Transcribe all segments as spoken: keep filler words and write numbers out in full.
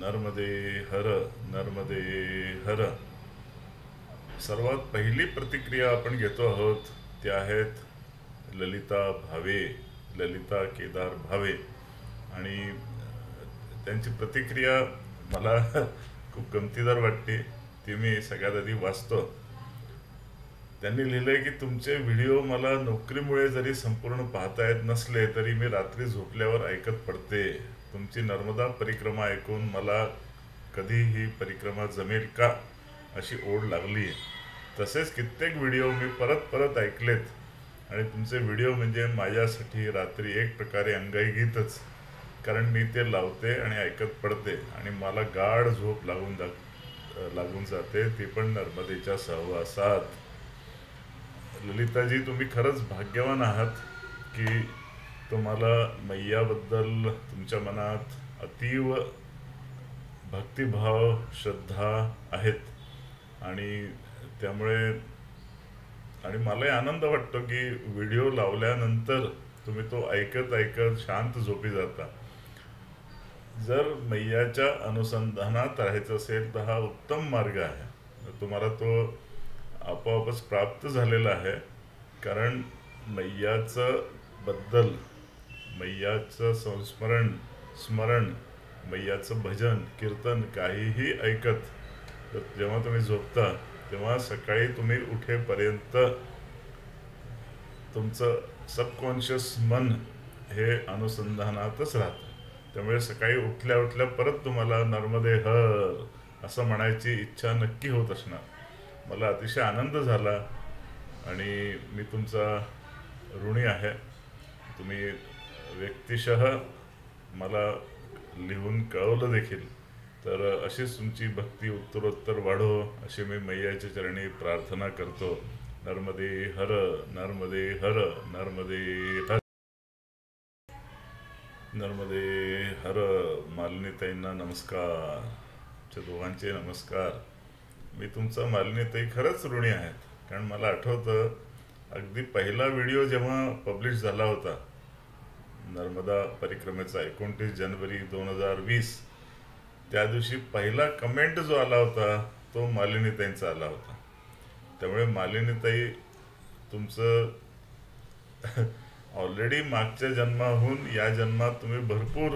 नर्मदे हर नर्मदे हर. सर्वात पहिली प्रतिक्रिया आपण घेतो आहोत ते आहेत ललिता भावे, ललिता केदार भावे. आणि त्यांची प्रतिक्रिया मला खूप गमतीदार वाटते, ती मी सगळ्यात आधी वाचतो. त्यांनी लिहिलंय की तुमचे व्हिडिओ मला नोकरीमुळे जरी संपूर्ण पाहता येत नसले तरी मी रात्री झोपल्यावर ऐकत पडते. तुमची नर्मदा परिक्रमा ऐकून मला कधी ही परिक्रमा जमेल का अशी ओढ लागली. तसेच कित्येक व्हिडिओ मी परत परत ऐकलेत आणि तुमचे व्हिडिओ म्हणजे माझ्यासाठी रात्री एक प्रकारे अंगाईगीतच, कारण मी ते लावते आणि ऐकत पडते आणि मला गाढ झोप लागून लागून जाते, ती पण नर्मदेच्या सहवासात. ललिताजी, तुम्ही खरंच भाग्यवान आहात की तुम्हाला मैयाबद्दल तुमच्या मनात अतीव भक्तिभाव, श्रद्धा आहेत. आणि त्यामुळे आणि मलाही आनंद वाटतो की व्हिडिओ लावल्यानंतर तुम्ही तो ऐकत ऐकत शांत झोपी जाता. जर मैयाच्या अनुसंधानात राहायचं असेल तर हा उत्तम मार्ग आहे. तुम्हाला तो आपोआपच प्राप्त झालेला आहे, कारण मैयाचं बद्दल, मैयाचं संस्मरण, स्मरण, मैयाचं भजन, कीर्तन काहीही ऐकत तर जेव्हा तुम्ही झोपता तेव्हा सकाळी तुम्ही उठेपर्यंत तुमचं सबकॉन्शियस मन हे अनुसंधानातच राहतं. त्यामुळे सकाळी उठल्या उठल्या परत तुम्हाला नर्मदे हर असं म्हणायची इच्छा नक्की होत असणार. मला अतिशय आनंद झाला आणि मी तुमचा ऋणी आहे. तुम्ही व्यक्तिशः मला लिहून कळवलं देखील. तर अशीच तुमची भक्ती उत्तरोत्तर वाढो अशी मी मैयाच्या चरणी प्रार्थना करतो. नर्मदे हर नर्मदे हर नर्मदे हर नर्मदे हर. मालिनीताईंना नमस्कार, तुमच्या दोघांचे नमस्कार. मी तुमचा मालिनीताई खरंच ऋणी आहेत, कारण मला आठवतं अगदी पहिला व्हिडिओ जेव्हा पब्लिश झाला होता नर्मदा परिक्रमेचा एकोणतीस जानेवारी दोन हजार वीस, त्या दिवशी पहिला कमेंट जो आला होता तो मालिनीताईंचा आला होता. त्यामुळे मालिनीताई, तुमचं ऑलरेडी मागच्या जन्माहून या जन्मात तुम्ही भरपूर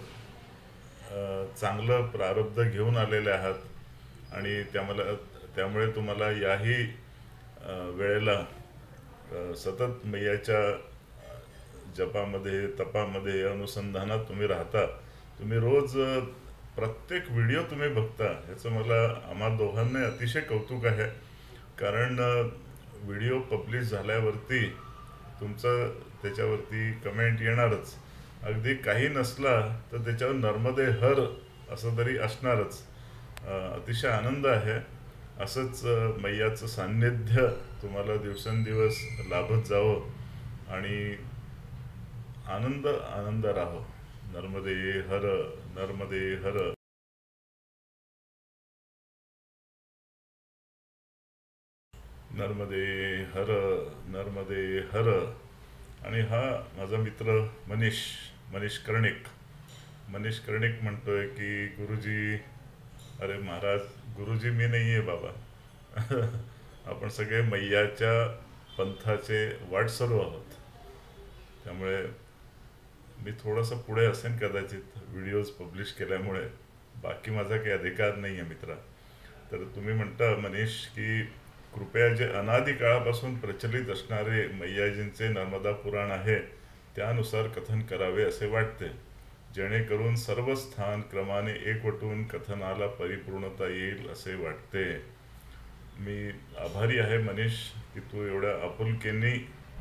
चांगलं प्रारब्ध घेऊन आलेले आहात आणि त्यामुळे त्यामुळे तुम्हाला याही वेळेला सतत मैयाच्या जपामध्ये, तपामध्ये, अनुसंधानात तुम्ही राहता. तुम्ही रोज प्रत्येक व्हिडिओ तुम्ही बघता, ह्याचं मला आम्हा दोघांना अतिशय कौतुक आहे. कारण व्हिडिओ पब्लिश झाल्यावरती तुमचं त्याच्यावरती कमेंट येणारच. अगदी काही नसला तर त्याच्यावर नर्मदे हर असं तरी असणारच. अतिशय आनंद आहे. असंच मैयाचं सान्निध्य तुम्हाला दिवसेंदिवस लाभत जावं आणि आनंद आनंद राहो. नर्मदे हर नर्मदे हर. नर्मदे हर नर्मदे हर. आणि हा माझा मित्र मनीष मनीष कर्णिक मनीष कर्णिक म्हणतोय की गुरुजी, अरे महाराज, गुरुजी मी नाही आहे बाबा. आपण सगळे मैयाच्या पंथाचे वाटसरू आहोत. त्यामुळे मी थोडंसं पुढे असेन कदाचित व्हिडिओज पब्लिश केल्यामुळे. बाकी माझा काही अधिकार नाही आहे मित्रा. तर तुम्ही म्हणता मनीष की कृपया जे अनादी काळापासून प्रचलित असणारे मैयाजींचे नर्मदा पुराण आहे त्यानुसार कथन करावे असे वाटते, जेणेकरून सर्व स्थान क्रमाने एकवटून कथनाला परिपूर्णता येईल असे वाटते. मी आभारी आहे मनीष की तू एवढ्या आपुलकीने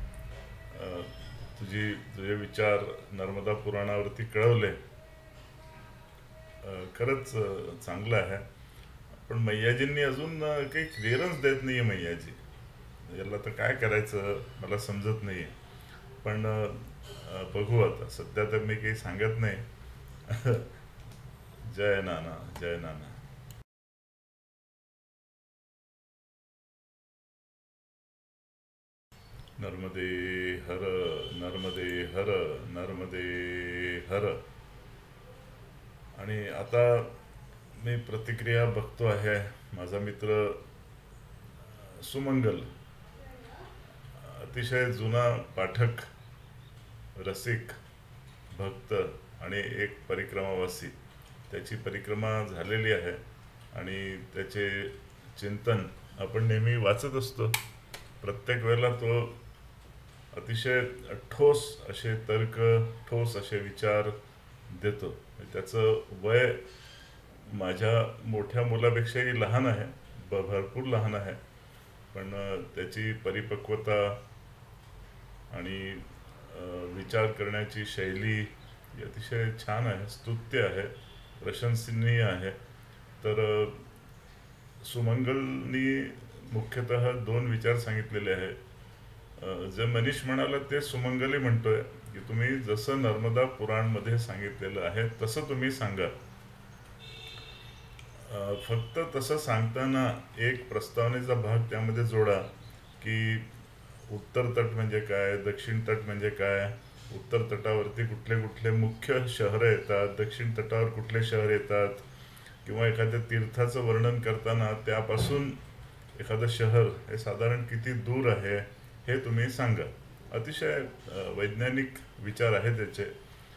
तुझी तुझे विचार नर्मदा पुराणावरती कळवले. खरंच चांगलं आहे. पण मैयाजींनी अजून काही क्लिअरन्स देत नाही आहे मैयाजी. याला तर काय करायचं मला समजत नाही आहे. पण बघू आता. सध्या तर मी काही सांगत नाही. जय नाना, जय नाना. नर्मदे हर नर्मदे हर नर्मदे हर. आणि आता मी प्रतिक्रिया बघतो आहे. माझा मित्र सुमंगल अतिशय जुना पाठक, रसिक, भक्त आणि एक परिक्रमावासी. त्याची परिक्रमा झालेली आहे आणि त्याचे चिंतन आपण नेहमी वाचत असतो. प्रत्येक वेळेला तो अतिशय ठोस असे तर्क, ठोस असे विचार देतो. त्याचं वय माझ्या मोठ्या मुलापेक्षाही लहान आहे, ब भरपूर लहान आहे, पण त्याची परिपक्वता आणि विचार करण्याची शैली अतिशय छान आहे, स्तुत्य आहे, प्रशंसनीय आहे. तर सुमंगलनी मुख्यतः दोन विचार सांगितलेले आहेत. जे मनीष म्हणाला ते सुमंगली म्हणतोय की तुम्ही जसं नर्मदा पुराणमध्ये सांगितलेलं आहे तसं तुम्ही सांगा. फक्त तसं सांगताना एक प्रस्तावनेचा भाग त्यामध्ये जोडा की उत्तर तट म्हणजे काय, दक्षिण तट म्हणजे काय, उत्तर तटावरती कुठले कुठले मुख्य शहरं येतात, दक्षिण तटावर कुठले शहर येतात, किंवा एखाद्या तीर्थाचं वर्णन करताना त्यापासून एखादं शहर हे साधारण किती दूर आहे हे तुम्ही सांगा. अतिशय वैज्ञानिक विचार आहे त्याचे.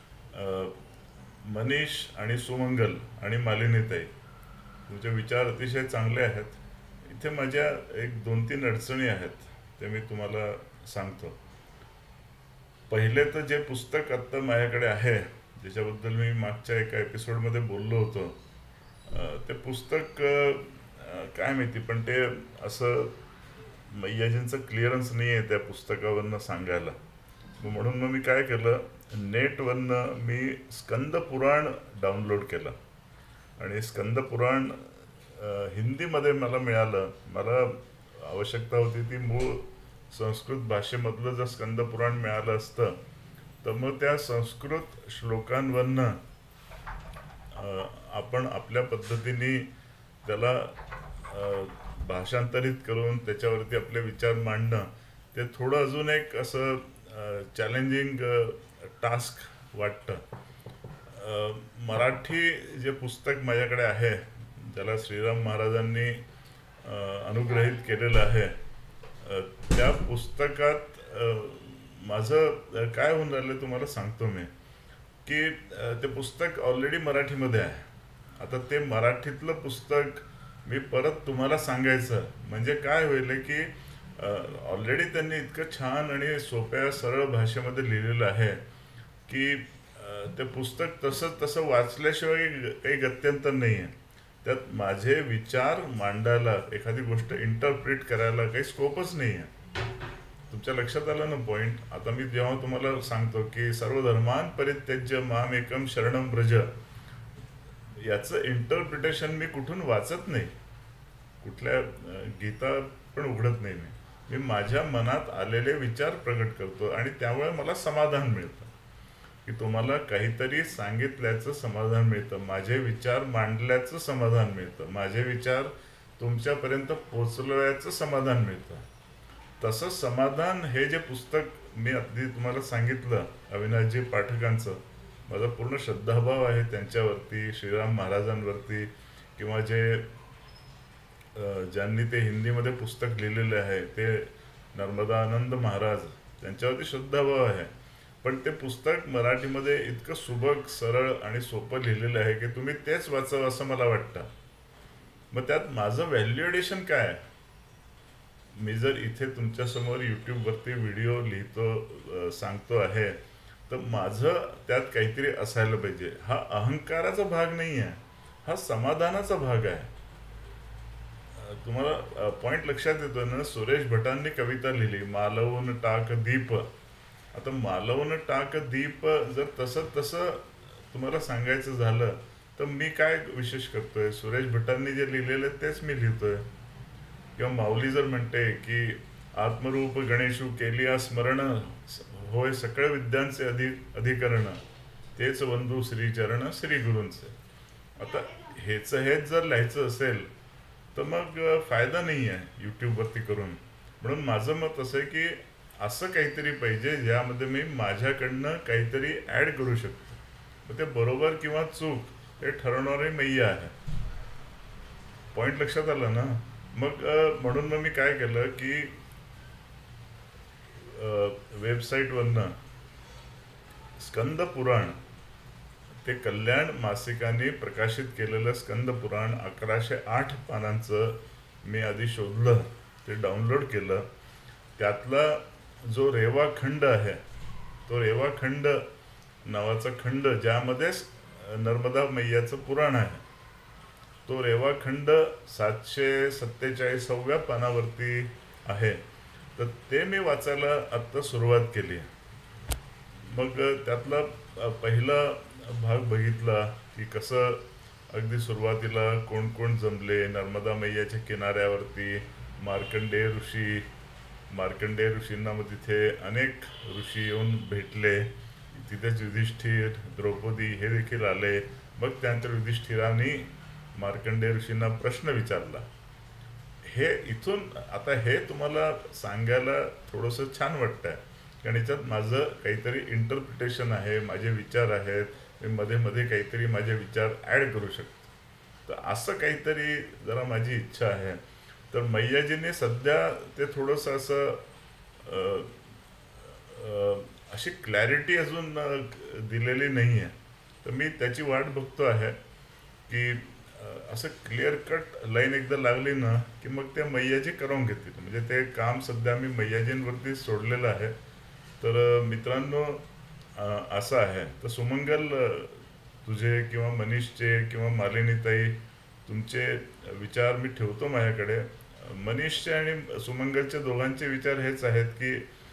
मनीष आणि सुमंगल आणि मालिनीताई, तुमचे विचार अतिशय चांगले आहेत. इथे माझ्या एक दोन तीन अडचणी आहेत, ते मी तुम्हाला सांगतो. पहिले तर जे पुस्तक आत्ता माझ्याकडे आहे, ज्याच्याबद्दल मी मागच्या एका एपिसोडमध्ये बोललो होतो, ते पुस्तक काय माहिती, पण ते असं मैयाजींचं क्लिअरन्स नाही आहे त्या पुस्तकावरनं सांगायला. म्हणून मग मी काय केलं, नेटवरनं मी स्कंद पुराण डाउनलोड केलं आणि स्कंद पुराण हिंदीमध्ये मला मिळालं. मला आवश्यकता होती ती मूळ संस्कृत भाषेमधलं जर स्कंद पुराण मिळालं असतं तर मग त्या संस्कृत श्लोकांवरनं आपण आपल्या पद्धतीने त्याला भाषांतरित करून त्याच्यावरती आपले विचार मांडणं, ते थोडं अजून एक असं चॅलेंजिंग टास्क वाटतं. मराठी जे पुस्तक माझ्याकडे आहे, ज्याला श्रीराम महाराजांनी अनुग्रहित केलेलं आहे, त्या पुस्तकात माझं काय होऊन राहिलं तुम्हाला सांगतो मी, की ते पुस्तक ऑलरेडी मराठीमध्ये आहे. आता ते मराठीतलं पुस्तक मी परत तुम्हाला सांगायचं म्हणजे काय होईल की ऑलरेडी त्यांनी इतकं छान आणि सोप्या सरळ भाषेमध्ये लिहिलेलं आहे की ते पुस्तक तसं तसं वाचल्याशिवाय काही गत्यंतर नाही आहे. त्यात माझे विचार मांडायला, एखादी गोष्ट इंटरप्रिट करायला काही स्कोपच नाही आहे. तुमच्या लक्षात आलं ना पॉईंट. आता मी जेव्हा तुम्हाला सांगतो की सर्व धर्मान परित्यज्य माम एकम शरणम व्रज, याचं इंटरप्रिटेशन मी कुठून वाचत नाही, कुठल्या गीता पण उघडत नाही. मी मी माझ्या मनात आलेले विचार प्रगट करतो आणि त्यामुळे मला समाधान मिळतं की तुम्हाला काहीतरी सांगितल्याचं समाधान मिळतं, माझे विचार मांडल्याचं समाधान मिळतं, माझे विचार तुमच्यापर्यंत पोचवल्याचं समाधान मिळतं. तसं समाधान हे जे पुस्तक मी अगदी तुम्हाला सांगितलं अविनाशजी पाठकांचं, माझा पूर्ण श्रद्धाभाव आहे त्यांच्यावरती, श्रीराम महाराजांवरती, किंवा जे ज्यांनी ते हिंदीमध्ये पुस्तक लिहिलेले आहे ते नर्मदानंद महाराज, त्यांच्यावरती श्रद्धाभाव आहे. पण ते पुस्तक मराठीमध्ये इतकं सुबक, सरळ आणि सोपं लिहिलेलं आहे की तुम्ही तेच वाचावं असं मला वाटतं. मग त्यात माझं व्हॅल्यू एडिशन काय आहे? मी जर इथे तुमच्यासमोर यूट्यूबवरती व्हिडिओ लिहितो, सांगतो आहे, तर माझं त्यात काहीतरी असायला पाहिजे. हा अहंकाराचा भाग नाही आहे, हा समाधानाचा भाग आहे. तुम्हाला पॉइंट लक्षात येतो ना. सुरेश भटांनी कविता लिहिली, मालवून टाक दीप. आता मालवून टाक दीप जर तसं तसं तुम्हाला सांगायचं झालं तर मी काय विशेष करतोय? सुरेश भटांनी जे लिहिलेलं तेच मी लिहितोय. किंवा माऊली जर म्हणते की आत्मरूप गणेशू केलिया स्मरण, होय सकळ विद्यांचे अधि अधिकरण, तेच बंधू श्रीचरण श्री गुरूंचे. आता हेच हेच जर लिहायचं असेल तर मग फायदा नाही आहे यूट्यूबवरती करून. म्हणून माझं मत असं आहे की असं काहीतरी पाहिजे ज्यामध्ये मी माझ्याकडनं काहीतरी ॲड करू शकतो. मग ते बरोबर किंवा चूक हे ठरवणारी मैया आहे. पॉइंट लक्षात आलं ना. मग अ, म्हणून मग मी काय केलं की वेबसाईटवरनं स्कंद पुराण, ते कल्याण मासिकाने प्रकाशित केलेलं स्कंद पुराण अकराशे आठ पानांचं मी आधी शोधलं, ते डाउनलोड केलं. त्यातला जो रेवाखंड आहे, तो रेवाखंड नावाचा खंड ज्यामध्ये नर्मदा मैयाचं पुराण आहे, तो रेवाखंड सातशे सत्तेचाळीसाव्या पानावरती आहे. तर ते मी वाचायला आत्ता सुरुवात केली. मग त्यातला पहिला भाग बघितला की कसं अगदी सुरुवातीला कोण कोण जमले नर्मदा मैयाच्या किनाऱ्यावरती. मार्कंडेय ऋषी, मार्कंडेय ऋषींना मग तिथे अनेक ऋषी येऊन भेटले. तिथेच युधिष्ठिर, द्रौपदी हे देखील आले. मग त्यानंतर युधिष्ठिरांनी मार्कंडेय ऋषींना प्रश्न विचारला. हे इथून आता हे तुम्हाला सांगायला थोडंसं छान वाटतंय, कारण याच्यात माझं काहीतरी इंटरप्रिटेशन आहे, माझे विचार आहेत, मी मध्ये मध्ये काहीतरी माझे विचार ॲड करू शकतो. तर असं काहीतरी जरा माझी इच्छा आहे. तर मैयाजीने सध्या ते थोडंसं असं अशी क्लॅरिटी अजून दिलेली नाही आहे. तर मी त्याची वाट बघतो आहे की असं क्लिअर कट लाईन एकदा लागली ना की मग ते मैयाजी करून घेतील. म्हणजे ते काम सध्या मी मैयाजींवरती सोडलेलं आहे. तर मित्रांनो असं आहे. तर सुमंगल, तुझे किंवा मनीषचे किंवा मालिनीताई, तुमचे विचार मी ठेवतो माझ्याकडे. मनीषचे आणि सुमंगलचे दोघांचे विचार हेच आहेत की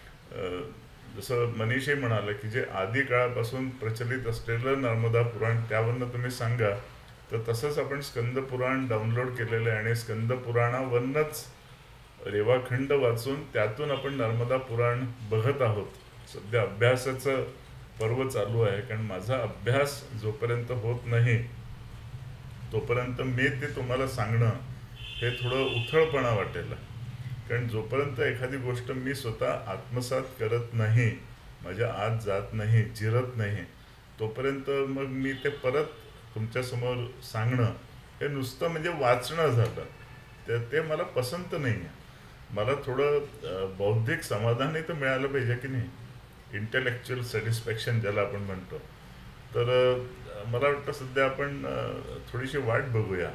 जसं मनीषही म्हणाले की जे आधी काळापासून प्रचलित असलेलं नर्मदा पुराण त्यावरनं तुम्ही सांगा. तर तसंच आपण स्कंद पुराण डाउनलोड केलेलं आहे आणि स्कंद पुराणावरनंच रेवाखंड वाचून त्यातून आपण नर्मदा पुराण बघत आहोत. सध्या अभ्यासाचं पर्व चालू आहे, कारण माझा अभ्यास जोपर्यंत होत नाही तोपर्यंत मी ते तुम्हाला सांगणं हे थोडं उथळपणा वाटेल. कारण जोपर्यंत एखादी गोष्ट मी स्वतः आत्मसात करत नाही, माझ्या आत जात नाही, जिरत नाही, तोपर्यंत मग मी ते परत तुमच्यासमोर सांगणं हे नुसतं म्हणजे वाचणं झालं. तर ते मला पसंत नाही आहे. मला थोडं बौद्धिक समाधानही तर मिळालं पाहिजे की नाही, इंटेलेक्च्युअल सॅटिस्फॅक्शन ज्याला आपण म्हणतो. तर मला वाटतं सध्या आपण थोडीशी वाट बघूया.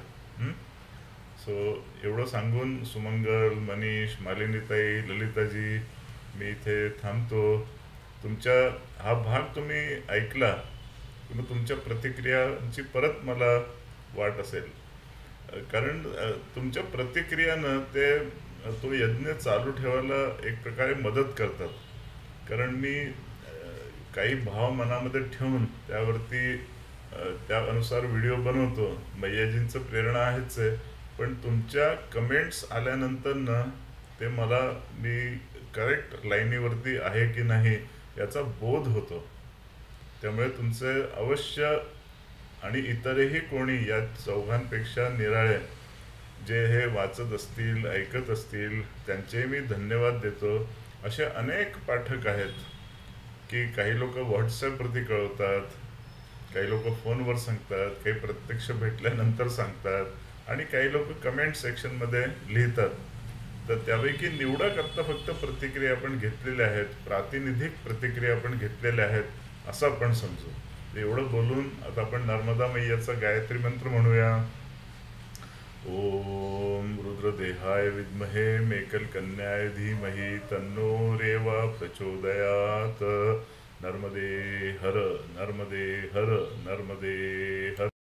सो एवढं सांगून सुमंगल, मनीष, मालिनीताई, ललिताजी, मी इथे थांबतो. तुमच्या हा भाग तुम्ही ऐकला की मग तुमच्या प्रतिक्रियांची परत मला वाट असेल. कारण तुमच्या प्रतिक्रियानं ते तो यज्ञ चालू ठेवायला एक प्रकारे मदत करतात. कारण मी काही भाव मनामध्ये ठेवून त्यावरती त्या अनुसार व्हिडिओ बनवतो. मैयाजींचं प्रेरणा आहेच आहे, पण तुमच्या कमेंट्स आल्यानंतर ना ते मला मी करेक्ट लाईनीवरती आहे की नाही याचा बोध होतो. त्यामुळे तुमचे अवश्य आणि इतरही कोणी या चौघांपेक्षा निराळे जे हे वाचत असतील, ऐकत असतील, त्यांचे मी धन्यवाद देतो. असे अनेक पाठक आहेत की काही लोक व्हॉट्सॲपवरती कळवतात, काही लोक फोनवर सांगतात, काही प्रत्यक्ष भेटल्यानंतर सांगतात आणि काही लोक कमेंट सेक्शनमध्ये लिहितात. तर त्यापैकी निवडक आत्ता फक्त प्रतिक्रिया आपण घेतलेल्या आहेत, प्रातिनिधिक प्रतिक्रिया आपण घेतलेल्या आहेत असं आपण समजू. एवढं बोलून आता आपण नर्मदा मैयाचा गायत्री मंत्र म्हणूया. ओम रुद्रदेहाय विद्महे मेकल कन्याय धीमहि तन्नो रेवा प्रचोदयात. नर्मदे हर, नर्मदे हर, नर्मदे हर.